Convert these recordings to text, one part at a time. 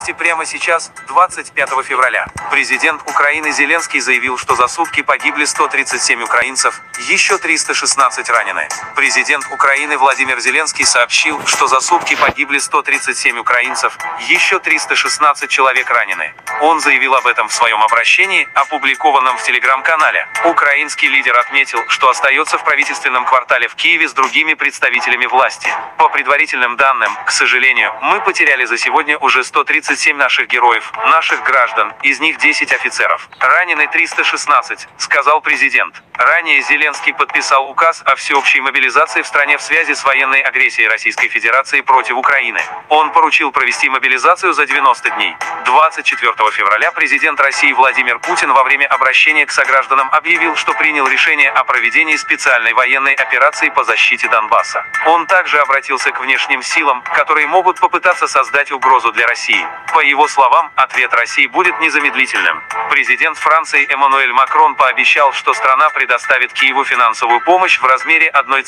Прямо сейчас, 25 февраля, президент Украины Зеленский заявил, что за сутки погибли 137 украинцев, еще 316 ранены. Президент Украины Владимир Зеленский сообщил, что за сутки погибли 137 украинцев, еще 316 человек ранены. Он заявил об этом в своем обращении, опубликованном в телеграм-канале. Украинский лидер отметил, что остается в правительственном квартале в Киеве с другими представителями власти. По предварительным данным, к сожалению, мы потеряли за сегодня уже 137 наших героев, наших граждан, из них 10 офицеров. Ранены 316, сказал президент. Ранее Зеленский подписал указ о всеобщей мобилизации в стране в связи с военной агрессией Российской Федерации против Украины. Он поручил провести мобилизацию за 90 дней. 24 февраля президент России Владимир Путин во время обращения к согражданам объявил, что принял решение о проведении специальной военной операции по защите Донбасса. Он также обратился к внешним силам, которые могут попытаться создать угрозу для России. По его словам, ответ России будет незамедлительным. Президент Франции Эммануэль Макрон пообещал, что страна предоставит Киеву финансовую помощь в размере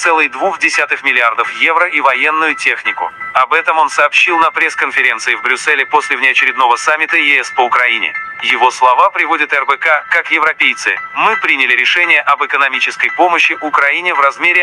1,2 миллиардов евро и военную технику. Об этом он сообщил на пресс-конференции в Брюсселе после внеочередного саммита ЕС по Украине. Его слова приводит РБК, как европейцы. Мы приняли решение об экономической помощи Украине в размере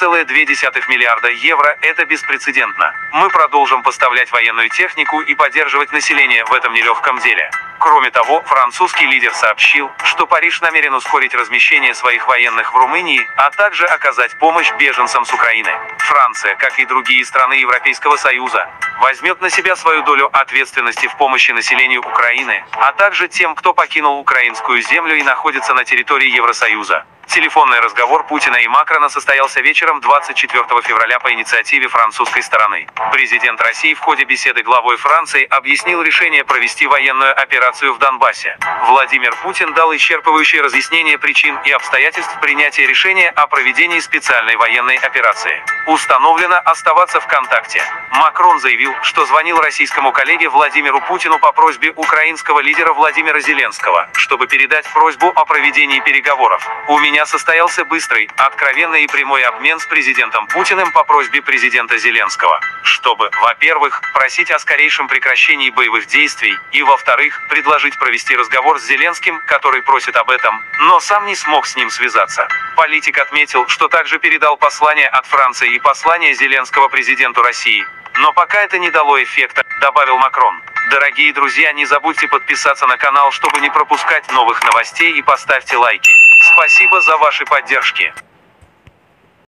1,2 миллиарда евро. Это беспрецедентно. Мы продолжим поставлять военную технику и поддерживать население в этом нелегком деле. Кроме того, французский лидер сообщил, что Париж намерен ускорить размещение своих военных в Румынии, а также оказать помощь беженцам с Украины. Франция, как и другие страны Европейского Союза, возьмет на себя свою долю ответственности в помощи населению Украины, а также тем, кто покинул украинскую землю и находится на территории Евросоюза. Телефонный разговор Путина и Макрона состоялся вечером 24 февраля по инициативе французской стороны. Президент России в ходе беседы главой Франции объяснил решение провести военную операцию в Донбассе. Владимир Путин дал исчерпывающее разъяснение причин и обстоятельств принятия решения о проведении специальной военной операции. Установлено оставаться в контакте. Макрон заявил, что звонил российскому коллеге Владимиру Путину по просьбе украинского лидера Владимира Зеленского, чтобы передать просьбу о проведении переговоров. У меня состоялся быстрый, откровенный и прямой обмен с президентом Путиным по просьбе президента Зеленского, чтобы, во-первых, просить о скорейшем прекращении боевых действий, и, во-вторых, предложить провести разговор с Зеленским, который просит об этом, но сам не смог с ним связаться. Политик отметил, что также передал послание от Франции и послание Зеленского президенту России. Но пока это не дало эффекта, добавил Макрон. Дорогие друзья, не забудьте подписаться на канал, чтобы не пропускать новых новостей, и поставьте лайки. Спасибо за ваши поддержки.